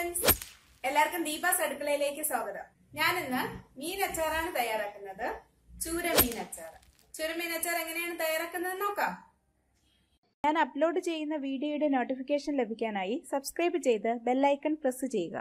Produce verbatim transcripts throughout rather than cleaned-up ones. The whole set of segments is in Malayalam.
ഫ്രണ്ട്സ്, എല്ലാവർക്കും ദീപാസ് അടുക്കളയിലേക്ക് സ്വാഗതം. ഞാൻ ഇന്ന് മീൻ അച്ചാറാണ് തയ്യാറാക്കുന്നത്. ചൂര മീൻ അച്ചാർ. ചൂര മീൻ അച്ചാർ എങ്ങനെയാണ് തയ്യാറാക്കുന്നത് നോക്കാം. ഞാൻ അപ്ലോഡ് ചെയ്യുന്ന വീഡിയോയുടെ നോട്ടിഫിക്കേഷൻ ലഭിക്കാനായി സബ്സ്ക്രൈബ് ചെയ്ത് ബെല്ലൈക്കൺ പ്രസ് ചെയ്യുക.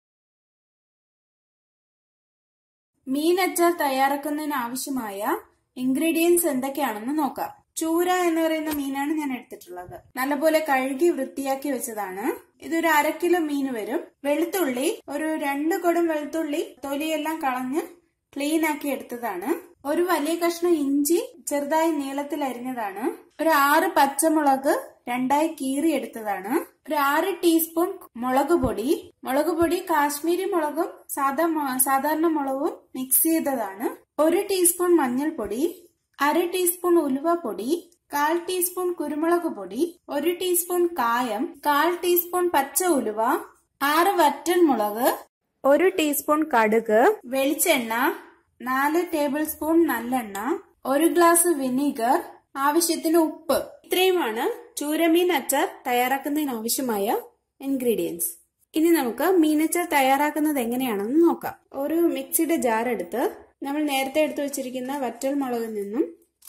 മീൻ അച്ചാർ തയ്യാറാക്കുന്നതിന് ആവശ്യമായ ഇൻഗ്രീഡിയൻസ് എന്തൊക്കെയാണെന്ന് നോക്കാം. ചൂര എന്ന് പറയുന്ന മീനാണ് ഞാൻ എടുത്തിട്ടുള്ളത്. നല്ലപോലെ കഴുകി വൃത്തിയാക്കി വെച്ചതാണ്. ഇതൊരു അര കിലോ മീൻ വരും. വെളുത്തുള്ളി ഒരു രണ്ട് കൊടം വെളുത്തുള്ളി തൊലിയെല്ലാം കളഞ്ഞ് ക്ലീൻ ആക്കി എടുത്തതാണ്. ഒരു വലിയ കഷ്ണം ഇഞ്ചി ചെറുതായി നീളത്തിൽ അരിഞ്ഞതാണ്. ഒരു ആറ് പച്ചമുളക് രണ്ടായി കീറി എടുത്തതാണ്. ഒരു ആറ് ടീസ്പൂൺ മുളക് പൊടി. മുളക് പൊടി കാശ്മീരി മുളകും സാധാ സാധാരണ മുളകും മിക്സ് ചെയ്തതാണ്. ഒരു ടീസ്പൂൺ മഞ്ഞൾപ്പൊടി, അര ടീസ്പൂൺ ഉലുവപ്പൊടി, കാൽ ടീസ്പൂൺ കുരുമുളക് പൊടി, ഒരു ടീസ്പൂൺ കായം, കാൽ ടീസ്പൂൺ പച്ച ഉലുവ, ആറ് വറ്റൽ മുളക്, ഒരു ടീസ്പൂൺ കടുക്, വെളിച്ചെണ്ണ, നാല് ടേബിൾ സ്പൂൺ നല്ലെണ്ണ, ഒരു ഗ്ലാസ് വിനീഗർ, ആവശ്യത്തിന് ഉപ്പ്. ഇത്രയുമാണ് ചൂരമീൻ അച്ചാർ തയ്യാറാക്കുന്നതിന് ആവശ്യമായ ഇൻഗ്രീഡിയൻസ്. ഇനി നമുക്ക് മീനച്ചാർ തയ്യാറാക്കുന്നത് എങ്ങനെയാണെന്ന് നോക്കാം. ഒരു മിക്സിയുടെ ജാർ എടുത്ത് നമ്മൾ നേരത്തെ എടുത്തു വെച്ചിരിക്കുന്ന വറ്റൽ മുളകിൽ നിന്നും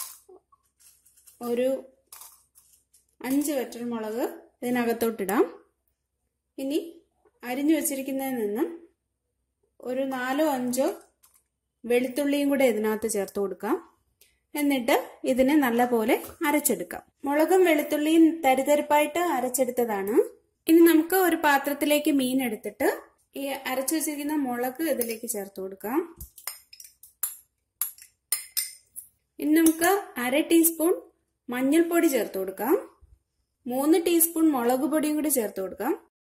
ഒരു അഞ്ച് വറ്റൽ മുളക് ഇതിനകത്തോട്ടിടാം. ഇനി അരിഞ്ഞു വെച്ചിരിക്കുന്നതിൽ നിന്നും ഒരു നാലോ അഞ്ചോ വെളുത്തുള്ളിയും കൂടെ ഇതിനകത്ത് ചേർത്ത് കൊടുക്കാം. എന്നിട്ട് ഇതിനെ നല്ലപോലെ അരച്ചെടുക്കാം. മുളകും വെളുത്തുള്ളിയും തരിതരിപ്പായിട്ട് അരച്ചെടുത്തതാണ്. ഇനി നമുക്ക് ഒരു പാത്രത്തിലേക്ക് മീൻ എടുത്തിട്ട് ഈ അരച്ചു വെച്ചിരിക്കുന്ന മുളക് ഇതിലേക്ക് ചേർത്ത് കൊടുക്കാം. ഇനി നമുക്ക് അര ടീസ്പൂൺ മഞ്ഞൾപ്പൊടി ചേർത്ത് കൊടുക്കാം. മൂന്ന് ടീസ്പൂൺ മുളക് പൊടിയും കൂടി ചേർത്ത് കൊടുക്കാം.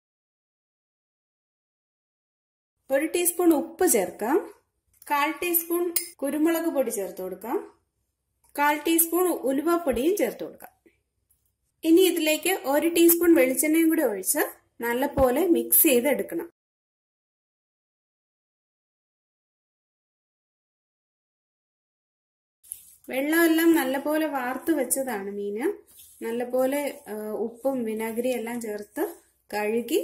ഒരു ടീസ്പൂൺ ഉപ്പ് ചേർക്കാം. കാൽ ടീസ്പൂൺ കുരുമുളക് പൊടി ചേർത്ത് കൊടുക്കാം. കാൽ ടീസ്പൂൺ ഉലുവപ്പൊടിയും ചേർത്ത് കൊടുക്കാം. ഇനി ഇതിലേക്ക് ഒരു ടീസ്പൂൺ വെളിച്ചെണ്ണയും കൂടി ഒഴിച്ച് നല്ലപോലെ മിക്സ് ചെയ്ത് എടുക്കണം. വെള്ളമെല്ലാം നല്ലപോലെ വാർത്ത് വെച്ചതാണ് മീന്. നല്ലപോലെ ഉപ്പും വിനാഗിരിയും എല്ലാം ചേർത്ത് കഴുകി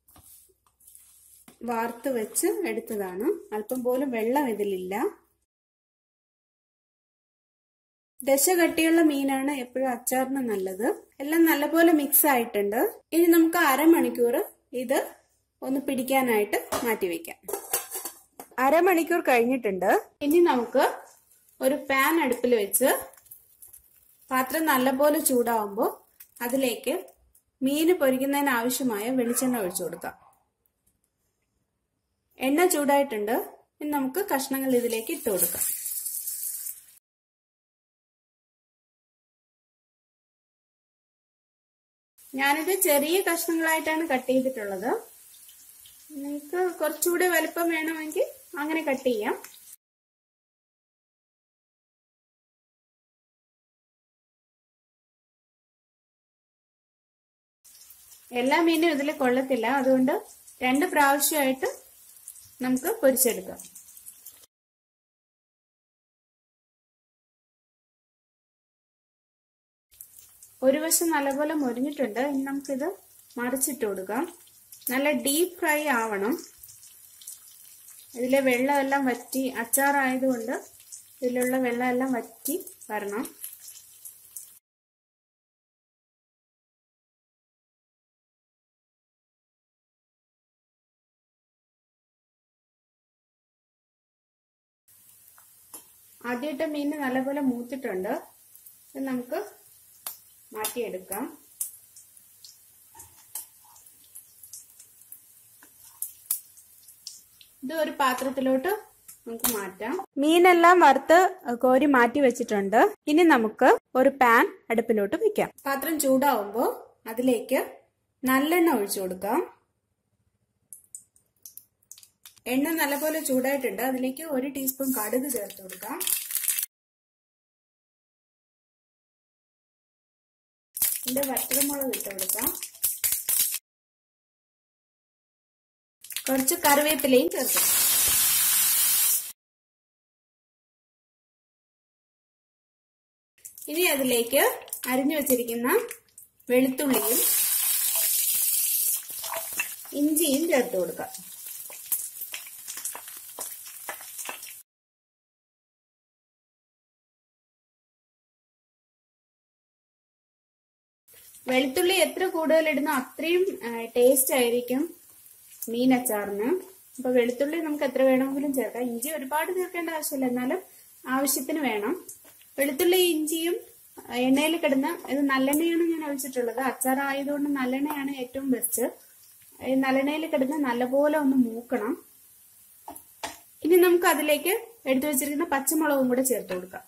വാർത്ത് വെച്ച് എടുത്തതാണ്. അല്പം പോലും വെള്ളം ഇതിലില്ല. ദശ കട്ടിയുള്ള മീനാണ് എപ്പോഴും അച്ചാറിന് നല്ലത്. എല്ലാം നല്ലപോലെ മിക്സ് ആയിട്ടുണ്ട്. ഇനി നമുക്ക് അരമണിക്കൂർ ഇത് ഒന്ന് പിടിക്കാനായിട്ട് മാറ്റിവെക്കാം. അരമണിക്കൂർ കഴിഞ്ഞിട്ടുണ്ട്. ഇനി നമുക്ക് ഒരു പാൻ അടുപ്പിൽ വെച്ച് പാത്രം നല്ലപോലെ ചൂടാവുമ്പോൾ അതിലേക്ക് മീന് പൊരിക്കുന്നതിന് ആവശ്യമായ വെളിച്ചെണ്ണ ഒഴിച്ചു കൊടുക്കാം. എണ്ണ ചൂടായിട്ടുണ്ട്. ഇനി നമുക്ക് കഷ്ണങ്ങൾ ഇതിലേക്ക് ഇട്ട് കൊടുക്കാം. ഞാനിത് ചെറിയ കഷ്ണങ്ങളായിട്ടാണ് കട്ട് ചെയ്തിട്ടുള്ളത്. നിങ്ങൾക്ക് കുറച്ചുകൂടി വലുപ്പം വേണമെങ്കിൽ അങ്ങനെ കട്ട് ചെയ്യാം. എല്ലാ മീനും ഇതിൽ കൊള്ളത്തില്ല. അതുകൊണ്ട് രണ്ട് പ്രാവശ്യമായിട്ട് നമുക്ക് പൊരിച്ചെടുക്കാം. ഒരു വശം നല്ലപോലെ മൊരിഞ്ഞിട്ടുണ്ട്. ഇനി നമുക്കിത് മറിച്ചിട്ട് കൊടുക്കാം. നല്ല ഡീപ്പ് ഫ്രൈ ആവണം. ഇതിലെ വെള്ളമെല്ലാം വറ്റി, അച്ചാറായതുകൊണ്ട് ഇതിലുള്ള വെള്ളമെല്ലാം വറ്റി വരണം. ആദ്യമായിട്ട് മീൻ നല്ലപോലെ മൂത്തിട്ടുണ്ട്. ഇത് നമുക്ക് മാറ്റിയെടുക്കാം. ഇത് ഒരു പാത്രത്തിലോട്ട് നമുക്ക് മാറ്റാം. മീനെല്ലാം വറുത്ത് കോരി മാറ്റി വെച്ചിട്ടുണ്ട്. ഇനി നമുക്ക് ഒരു പാൻ അടുപ്പിലോട്ട് വെക്കാം. പാത്രം ചൂടാവുമ്പോൾ അതിലേക്ക് നല്ലെണ്ണ ഒഴിച്ചു കൊടുക്കാം. എണ്ണ നല്ലപോലെ ചൂടായിട്ടുണ്ട്. അതിലേക്ക് ഒരു ടീസ്പൂൺ കടുക് ചേർത്ത് കൊടുക്കാം. ഇതിന്റെ വറ്റൽമുളക് ഇട്ട് കൊടുക്കാം. കുറച്ച് കറിവേപ്പിലയും ചേർക്കാം. ഇനി അതിലേക്ക് അരിഞ്ഞു വെച്ചിരിക്കുന്ന വെളുത്തുള്ളിയും ഇഞ്ചിയും ചേർത്ത് കൊടുക്കാം. വെളുത്തുള്ളി എത്ര കൂടുതൽ ഇടുന്നോ അത്രയും ടേസ്റ്റ് ആയിരിക്കും മീൻ അച്ചാറിന്. അപ്പൊ വെളുത്തുള്ളി നമുക്ക് എത്ര വേണമെങ്കിലും ചേർക്കാം. ഇഞ്ചി ഒരുപാട് ചേർക്കേണ്ട ആവശ്യമില്ല, എന്നാലും ആവശ്യത്തിന് വേണം. വെളുത്തുള്ളി ഇഞ്ചിയും എണ്ണയിൽ കിടന്ന്, ഇത് നല്ലെണ്ണയാണ് ഞാൻ ഒഴിച്ചിട്ടുള്ളത്. അച്ചാറായതുകൊണ്ട് നല്ലെണ്ണയാണ് ഏറ്റവും ബെസ്റ്റ്. നല്ലെണ്ണയിൽ കിടന്ന് നല്ലപോലെ ഒന്ന് മൂക്കണം. ഇനി നമുക്ക് അതിലേക്ക് എടുത്തു വെച്ചിരിക്കുന്ന പച്ചമുളകും കൂടെ ചേർത്ത് കൊടുക്കാം.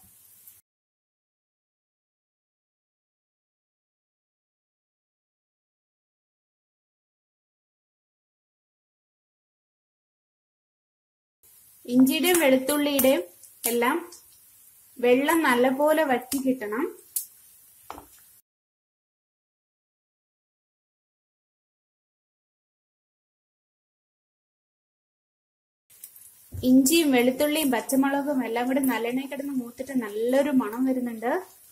ഇഞ്ചിയുടെയും വെളുത്തുള്ളിയുടെയും എല്ലാം വെള്ളം നല്ലപോലെ വറ്റി കിട്ടണം. ഇഞ്ചിയും വെളുത്തുള്ളിയും പച്ചമുളകും എല്ലാം കൂടെ നല്ലെണ്ണയിൽ കിടന്ന് മൂത്തിട്ട് നല്ലൊരു മണം വരുന്നുണ്ട്.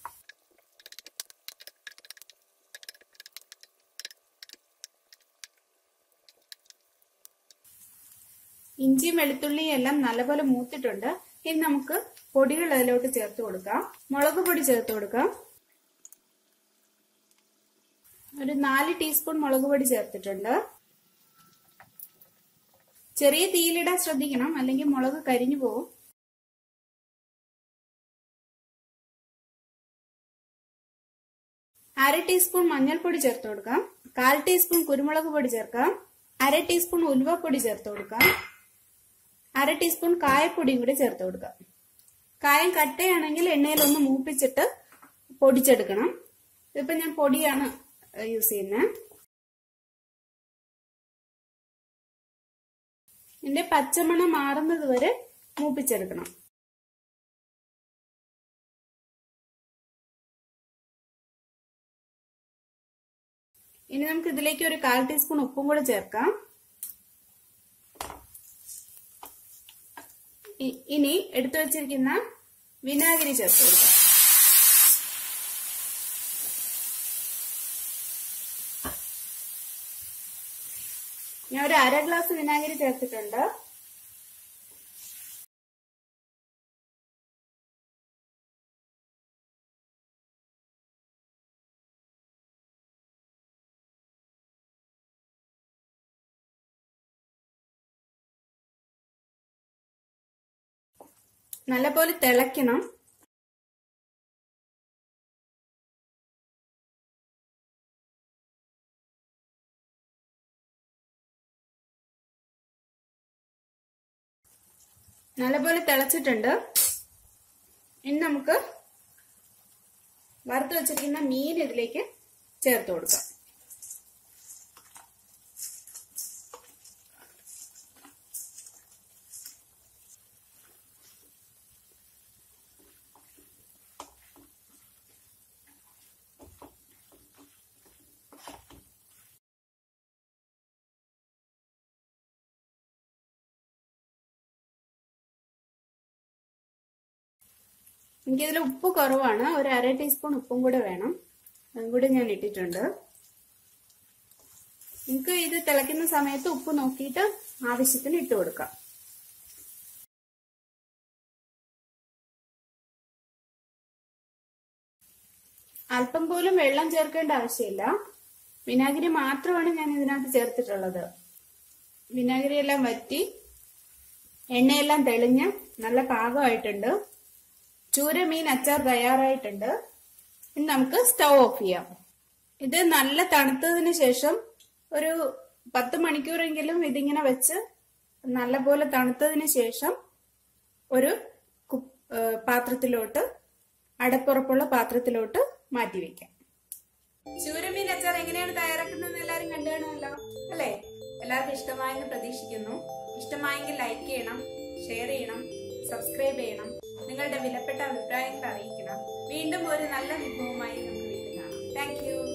ഇഞ്ചിയും വെളുത്തുള്ളിയും എല്ലാം നല്ലപോലെ മൂത്തിട്ടുണ്ട്. ഇനി നമുക്ക് പൊടികൾ അതിലോട്ട് ചേർത്ത് കൊടുക്കാം. മുളക് പൊടി ചേർത്ത് കൊടുക്കാം. ഒരു നാല് ടീസ്പൂൺ മുളക് പൊടി ചേർത്തിട്ടുണ്ട്. ചെറിയ തീയിലിടാൻ ശ്രദ്ധിക്കണം, അല്ലെങ്കിൽ മുളക് കരിഞ്ഞു പോകും. അര ടീസ്പൂൺ മഞ്ഞൾപ്പൊടി ചേർത്ത് കൊടുക്കാം. കാൽ ടീസ്പൂൺ കുരുമുളക് പൊടി ചേർക്കാം. അര ടീസ്പൂൺ ഉലുവപ്പൊടി ചേർത്ത് കൊടുക്കാം. അര ടീസ്പൂൺ കായപ്പൊടിയും കൂടി ചേർത്ത് കൊടുക്കാം. കായം കട്ടയാണെങ്കിൽ എണ്ണയിൽ ഒന്ന് മൂപ്പിച്ചിട്ട് പൊടിച്ചെടുക്കണം. ഇതിപ്പോ ഞാൻ പൊടിയാണ് യൂസ് ചെയ്യുന്നത്. ഇതിന്റെ പച്ചമണം മാറുന്നത് വരെ മൂപ്പിച്ചെടുക്കണം. ഇനി നമുക്ക് ഇതിലേക്ക് ഒരു കാൽ ടീസ്പൂൺ ഉപ്പും കൂടെ ചേർക്കാം. ഇനി എടുത്തു വെച്ചിരിക്കുന്ന വിനാഗിരി ചേർത്ത് കൊടുക്കാം. ഞാൻ ഒരു അര ഗ്ലാസ് വിനാഗിരി ചേർത്തിട്ടുണ്ട്. നല്ലപോലെ തിളയ്ക്കണം. നല്ലപോലെ തിളച്ചിട്ടുണ്ട്. ഇനി നമുക്ക് വറുത്ത് വെച്ചിരിക്കുന്ന മീൻ ഇതിലേക്ക് ചേർത്ത് കൊടുക്കാം. എനിക്കിതിൽ ഉപ്പ് കുറവാണ്, ഒരു അര ടീസ്പൂൺ ഉപ്പും കൂടെ വേണം. അതും കൂടെ ഞാൻ ഇട്ടിട്ടുണ്ട്. നിങ്ങൾക്ക് ഇത് തിളയ്ക്കുന്ന സമയത്ത് ഉപ്പ് നോക്കിയിട്ട് ആവശ്യത്തിന് ഇട്ട് കൊടുക്കാം. അല്പം പോലും വെള്ളം ചേർക്കേണ്ട ആവശ്യമില്ല. വിനാഗിരി മാത്രമാണ് ഞാൻ ഇതിനകത്ത് ചേർത്തിട്ടുള്ളത്. വിനാഗിരി എല്ലാം വറ്റി എണ്ണയെല്ലാം തെളിഞ്ഞ് നല്ല പാകമായിട്ടുണ്ട്. ചൂര മീൻ അച്ചാർ തയ്യാറായിട്ടുണ്ട്. ഇനി നമുക്ക് സ്റ്റൗ ഓഫ് ചെയ്യാം. ഇത് നല്ല തണുത്തതിന് ശേഷം ഒരു പത്ത് മണിക്കൂറെങ്കിലും ഇതിങ്ങനെ വെച്ച് നല്ലപോലെ തണുത്തതിന് ശേഷം ഒരു പാത്രത്തിലോട്ട്, അടപ്പുറപ്പുള്ള പാത്രത്തിലോട്ട് മാറ്റി വെക്കാം. ചൂരമീൻ അച്ചാർ എങ്ങനെയാണ് തയ്യാറാക്കുന്നതെന്ന് എല്ലാവരും കണ്ടു കാണുമല്ലോ അല്ലേ? എല്ലാവർക്കും ഇഷ്ടമായെന്ന് പ്രതീക്ഷിക്കുന്നു. ഇഷ്ടമായെങ്കിൽ ലൈക്ക് ചെയ്യണം, ഷെയർ ചെയ്യണം, സബ്സ്ക്രൈബ് ചെയ്യണം. നിങ്ങളുടെ വിലപ്പെട്ട അഭിപ്രായങ്ങൾ അറിയിക്കണം. വീണ്ടും ഒരു നല്ല വിഭവമായി നമുക്ക് വീണ്ടും കാണാം. Thank U.